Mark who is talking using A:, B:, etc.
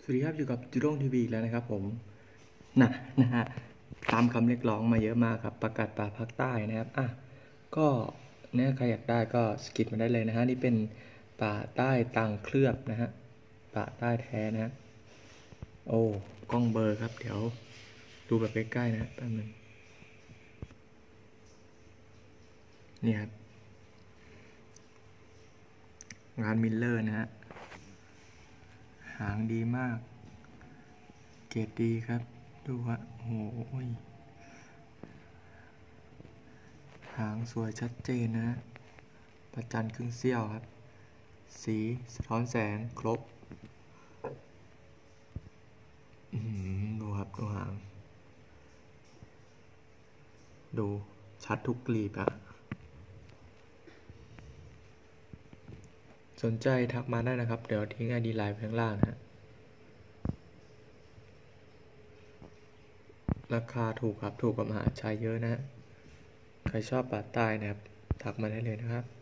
A: สวัสดีครับอยู่กับจูด้งทีวีอีกแล้วนะครับผมนะฮะตามคำเรียกร้องมาเยอะมากครับประกาศป่าภาคใต้นะครับก็เนี่ยใครอยากได้ก็สกิปมาได้เลยนะฮะนี่เป็นป่าใต้ตังเคลือบนะฮะป่าใต้แท้นะฮะโอ้กล้องเบอร์ครับเดี๋ยวดูแบบใกล้ๆนะแป๊บนึงนี่ครับงานมิลเลอร์นะฮะหางดีมากเกรดดีครับดูฮะโอ้ยหางสวยชัดเจนนะประจันครึ่งเสี้ยวครับสีสะท้อนแสงครบดูครับดูหางดูชัดทุกกลีบอะสนใจทักมาได้นะครับเดี๋ยวทิ้งID ไลน์ข้างล่างนะฮะราคาถูกครับถูกกว่ามหาชัยเยอะนะฮะใครชอบป่าใต้นะครับทักมาได้เลยนะครับ